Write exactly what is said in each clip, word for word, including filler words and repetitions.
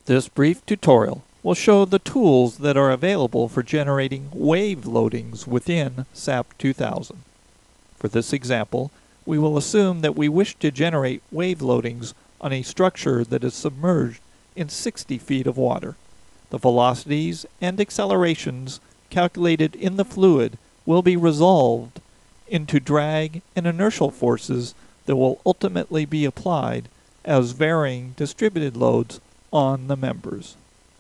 This brief tutorial will show the tools that are available for generating wave loadings within S A P two thousand. For this example, we will assume that we wish to generate wave loadings on a structure that is submerged in sixty feet of water. The velocities and accelerations calculated in the fluid will be resolved into drag and inertial forces that will ultimately be applied as varying distributed loads on the members.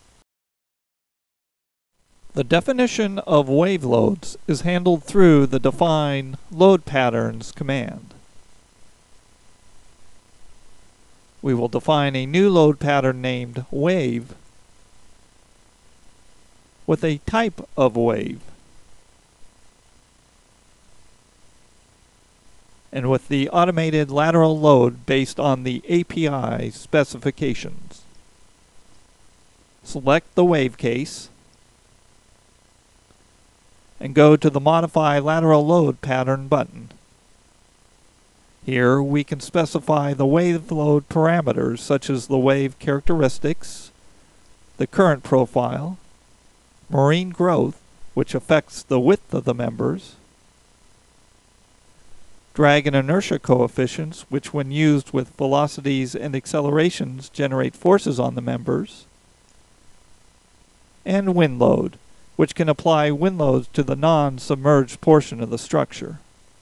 The definition of wave loads is handled through the define load patterns command. We will define a new load pattern named wave with a type of wave and with the automated lateral load based on the A P I specifications. Select the wave case and go to the Modify Lateral Load Pattern button. Here we can specify the wave load parameters such as the wave characteristics, the current profile, marine growth, which affects the width of the members, drag and inertia coefficients, which when used with velocities and accelerations generate forces on the members, and wind load, which can apply wind loads to the non-submerged portion of the structure.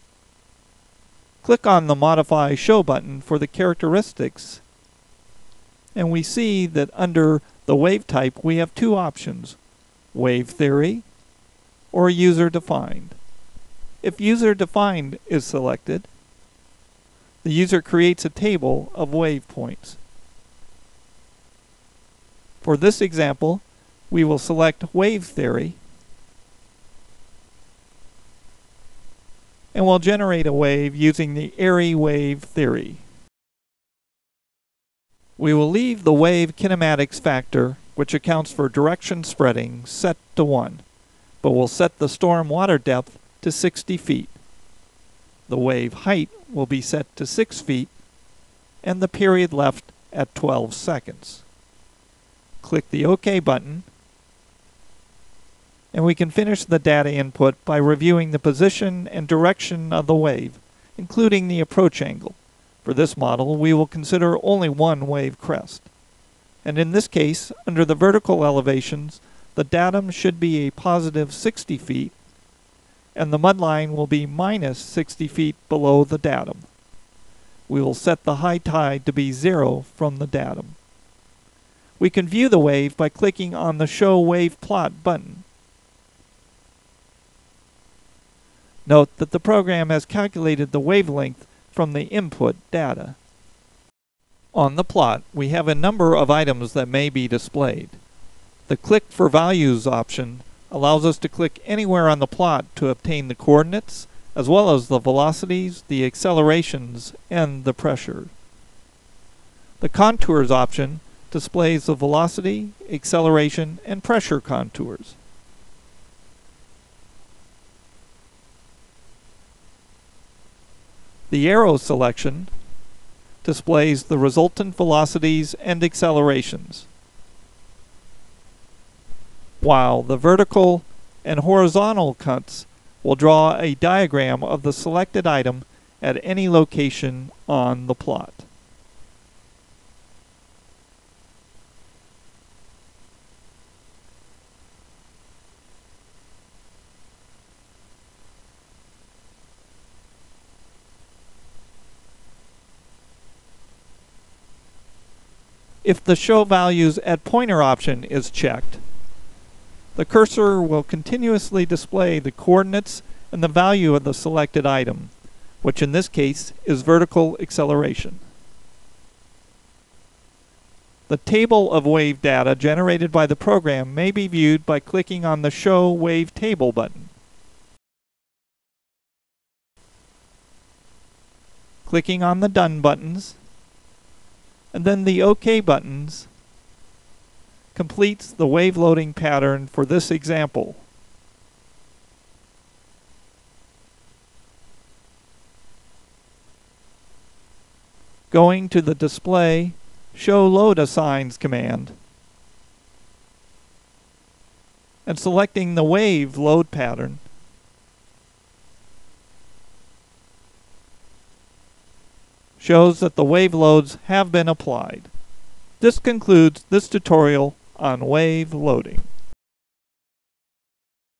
Click on the Modify Show button for the characteristics, and we see that under the wave type we have two options, wave theory or user-defined. If user-defined is selected, the user creates a table of wave points. For this example, we will select wave theory and we'll generate a wave using the Airy wave theory. We will leave the wave kinematics factor, which accounts for direction spreading, set to one, but we'll set the storm water depth to sixty feet. The wave height will be set to six feet and the period left at twelve seconds. Click the OK button and we can finish the data input by reviewing the position and direction of the wave, including the approach angle. For this model, we will consider only one wave crest. And in this case, under the vertical elevations, the datum should be a positive sixty feet, and the mudline will be minus sixty feet below the datum. We will set the high tide to be zero from the datum. We can view the wave by clicking on the Show Wave Plot button. Note that the program has calculated the wavelength from the input data. On the plot, we have a number of items that may be displayed. The Click for Values option allows us to click anywhere on the plot to obtain the coordinates, as well as the velocities, the accelerations, and the pressure. The Contours option displays the velocity, acceleration, and pressure contours. The Arrow selection displays the resultant velocities and accelerations, while the vertical and horizontal cuts will draw a diagram of the selected item at any location on the plot. If the Show Values at Pointer option is checked, the cursor will continuously display the coordinates and the value of the selected item, which in this case is vertical acceleration. The table of wave data generated by the program may be viewed by clicking on the Show Wave Table button. Clicking on the Done buttons and then the OK buttons completes the wave loading pattern for this example. Going to the Display Show Load Assigns command, and selecting the wave load pattern, shows that the wave loads have been applied. This concludes this tutorial on wave loading.